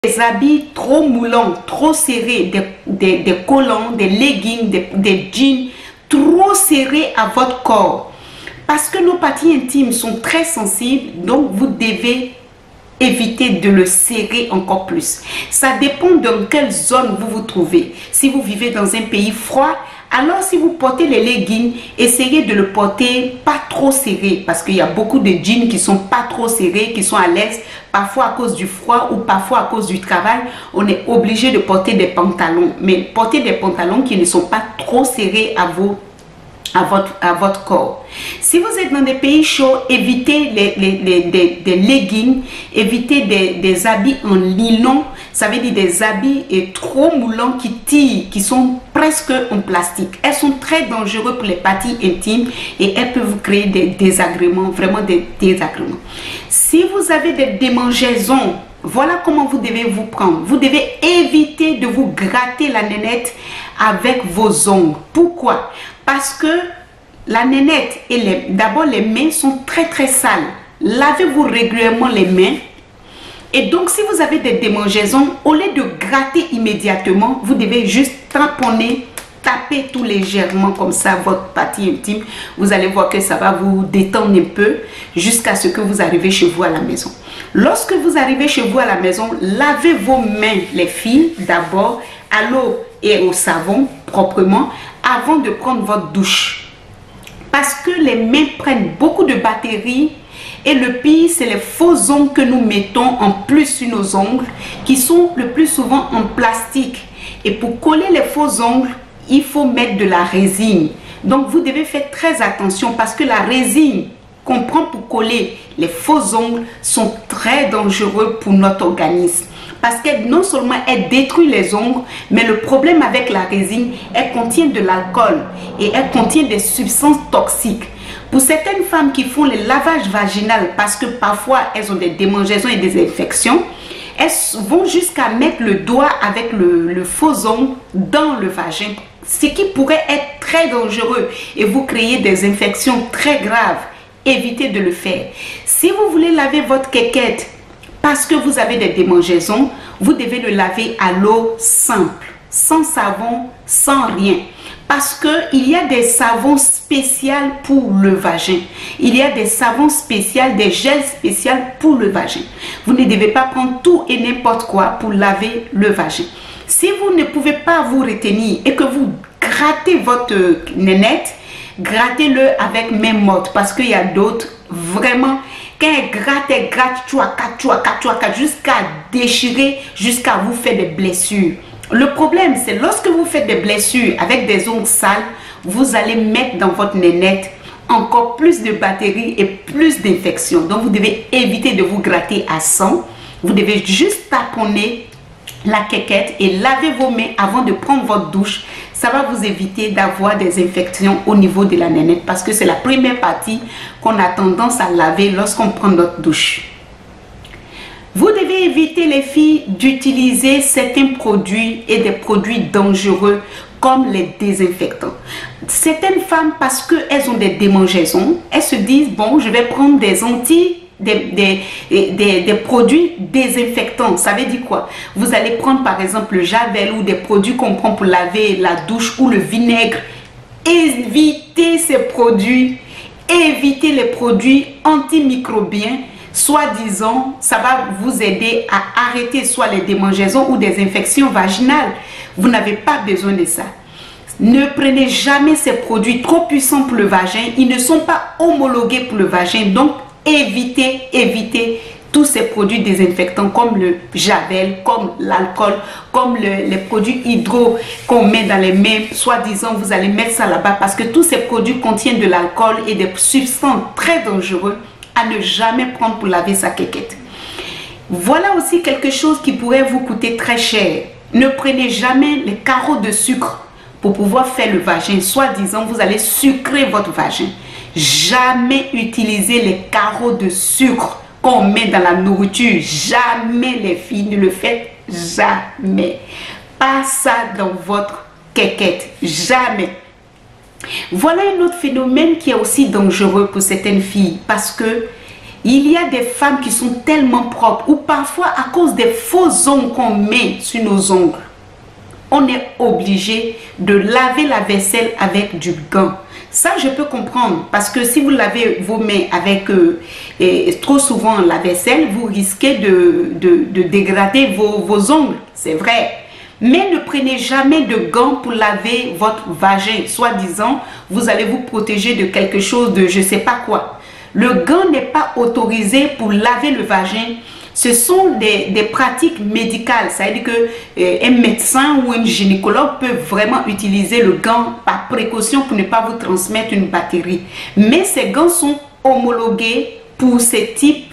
Des habits trop moulants, trop serrés, des collants, des leggings, des jeans trop serrés à votre corps. Parce que nos parties intimes sont très sensibles, donc vous devez éviter de le serrer encore plus. Ça dépend dans quelle zone vous vous trouvez. Si vous vivez dans un pays froid, alors si vous portez les leggings, essayez de le porter pas trop serré, parce qu'il y a beaucoup de jeans qui sont pas trop serrés, qui sont à l'aise, parfois à cause du froid ou parfois à cause du travail, on est obligé de porter des pantalons. Mais portez des pantalons qui ne sont pas trop serrés à votre corps. Si vous êtes dans des pays chauds, évitez des leggings, évitez des habits en nylon, ça veut dire des habits trop moulants qui tirent, qui sont presque en plastique. Elles sont très dangereuses pour les parties intimes et elles peuvent vous créer des désagréments, vraiment des désagréments. Si vous avez des démangeaisons, voilà comment vous devez vous prendre. Vous devez éviter de vous gratter la nénette avec vos ongles. Pourquoi? Parce que la nénette et d'abord les mains sont très sales. Lavez-vous régulièrement les mains. Et donc si vous avez des démangeaisons, au lieu de gratter immédiatement, vous devez juste tamponner, taper tout légèrement comme ça votre partie intime. Vous allez voir que ça va vous détendre un peu jusqu'à ce que vous arrivez chez vous à la maison. Lorsque vous arrivez chez vous à la maison, lavez vos mains, les filles, d'abord à l'eau et au savon proprement avant de prendre votre douche. Parce que les mains prennent beaucoup de batteries et le pire, c'est les faux ongles que nous mettons en plus sur nos ongles qui sont le plus souvent en plastique. Et pour coller les faux ongles, il faut mettre de la résine. Donc vous devez faire très attention parce que la résine qu'on prend pour coller les faux ongles sont très dangereux pour notre organisme. Parce qu'elle non seulement elle détruit les ongles, mais le problème avec la résine, elle contient de l'alcool et elle contient des substances toxiques. Pour certaines femmes qui font le lavage vaginal parce que parfois elles ont des démangeaisons et des infections, elles vont jusqu'à mettre le doigt avec le faux ongle dans le vagin, ce qui pourrait être très dangereux et vous créer des infections très graves. Évitez de le faire. Si vous voulez laver votre quéquette parce que vous avez des démangeaisons, vous devez le laver à l'eau simple, sans savon, sans rien. Parce qu'il y a des savons spéciaux pour le vagin. Il y a des savons spéciaux, des gels spéciaux pour le vagin. Vous ne devez pas prendre tout et n'importe quoi pour laver le vagin. Si vous ne pouvez pas vous retenir et que vous grattez votre nénette, grattez-le avec main morte parce qu'il y a d'autres vraiment... Quand elle gratte, jusqu'à déchirer, jusqu'à vous faire des blessures. Le problème, c'est lorsque vous faites des blessures avec des ongles sales, vous allez mettre dans votre nénette encore plus de bactéries et plus d'infections. Donc, vous devez éviter de vous gratter à sang. Vous devez juste taponner la quéquette et laver vos mains avant de prendre votre douche. Ça va vous éviter d'avoir des infections au niveau de la nénette parce que c'est la première partie qu'on a tendance à laver lorsqu'on prend notre douche. Vous devez éviter, les filles, d'utiliser certains produits et des produits dangereux comme les désinfectants. Certaines femmes, parce qu'elles ont des démangeaisons, elles se disent, bon, je vais prendre des produits désinfectants. Ça veut dire quoi? Vous allez prendre par exemple le javel ou des produits qu'on prend pour laver la douche ou le vinaigre. Évitez ces produits. Évitez les produits antimicrobiens. Soi-disant, ça va vous aider à arrêter soit les démangeaisons ou des infections vaginales. Vous n'avez pas besoin de ça. Ne prenez jamais ces produits trop puissants pour le vagin. Ils ne sont pas homologués pour le vagin. Donc, évitez tous ces produits désinfectants comme le javel, comme l'alcool, comme les produits hydro qu'on met dans les mains. Soi-disant, vous allez mettre ça là-bas parce que tous ces produits contiennent de l'alcool et des substances très dangereuses à ne jamais prendre pour laver sa quéquette. Voilà aussi quelque chose qui pourrait vous coûter très cher. Ne prenez jamais les carreaux de sucre pour pouvoir faire le vagin. Soi-disant, vous allez sucrer votre vagin. Jamais utiliser les carreaux de sucre qu'on met dans la nourriture. Jamais, les filles, ne le faites jamais. Pas ça dans votre quéquette. Jamais. Voilà un autre phénomène qui est aussi dangereux pour certaines filles parce que Il y a des femmes qui sont tellement propres ou parfois à cause des faux ongles qu'on met sur nos ongles, on est obligé de laver la vaisselle avec du gant. Ça, je peux comprendre parce que si vous lavez vos mains avec trop souvent la vaisselle, vous risquez de dégrader vos ongles, c'est vrai. Mais ne prenez jamais de gants pour laver votre vagin, soi-disant, vous allez vous protéger de quelque chose de je ne sais pas quoi. Le gant n'est pas autorisé pour laver le vagin. Ce sont des pratiques médicales, ça veut dire qu'un médecin ou un gynécologue peut vraiment utiliser le gant par précaution pour ne pas vous transmettre une bactérie. Mais ces gants sont homologués pour ce type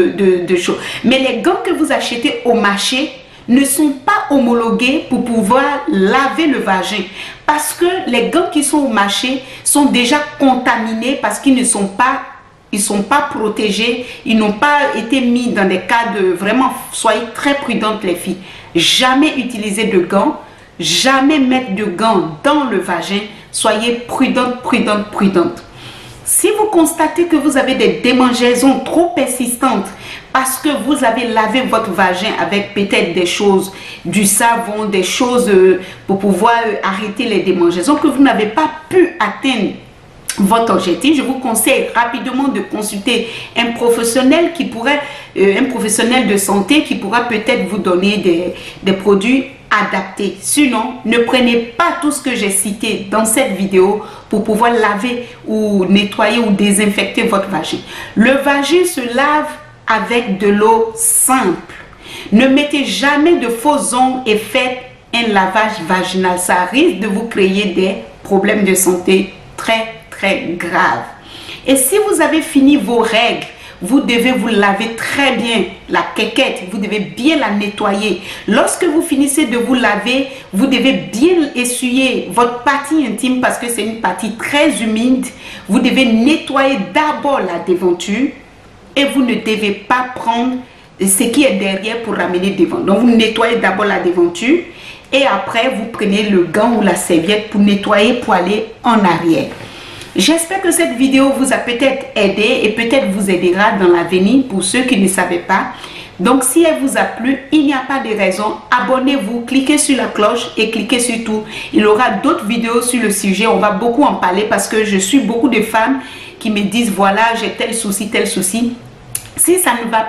de choses. Mais les gants que vous achetez au marché ne sont pas homologués pour pouvoir laver le vagin. Parce que les gants qui sont au marché sont déjà contaminés parce qu'ils ne sont pas... Ils ne sont pas protégés, ils n'ont pas été mis dans des cas de vraiment, soyez très prudentes les filles. Jamais utiliser de gants, jamais mettre de gants dans le vagin, soyez prudentes, prudentes, prudentes. Si vous constatez que vous avez des démangeaisons trop persistantes parce que vous avez lavé votre vagin avec peut-être des choses, du savon, des choses pour pouvoir arrêter les démangeaisons, que vous n'avez pas pu atteindre votre objectif, je vous conseille rapidement de consulter un professionnel qui pourrait, un professionnel de santé qui pourra peut-être vous donner des produits adaptés. Sinon, ne prenez pas tout ce que j'ai cité dans cette vidéo pour pouvoir laver ou nettoyer ou désinfecter votre vagin. Le vagin se lave avec de l'eau simple. Ne mettez jamais de faux ongles et faites un lavage vaginal. Ça risque de vous créer des problèmes de santé très grave. Et si vous avez fini vos règles, vous devez vous laver très bien la quéquette, vous devez bien la nettoyer. Lorsque vous finissez de vous laver, vous devez bien essuyer votre partie intime parce que c'est une partie très humide. Vous devez nettoyer d'abord la déventure et vous ne devez pas prendre ce qui est derrière pour ramener devant. Donc vous nettoyez d'abord la déventure et après vous prenez le gant ou la serviette pour nettoyer, pour aller en arrière. J'espère que cette vidéo vous a peut-être aidé et peut-être vous aidera dans l'avenir pour ceux qui ne savaient pas. Donc si elle vous a plu, il n'y a pas de raison, abonnez-vous, cliquez sur la cloche et cliquez sur tout. Il y aura d'autres vidéos sur le sujet, on va beaucoup en parler parce que je suis beaucoup de femmes qui me disent voilà j'ai tel souci, tel souci. Si ça ne va pas,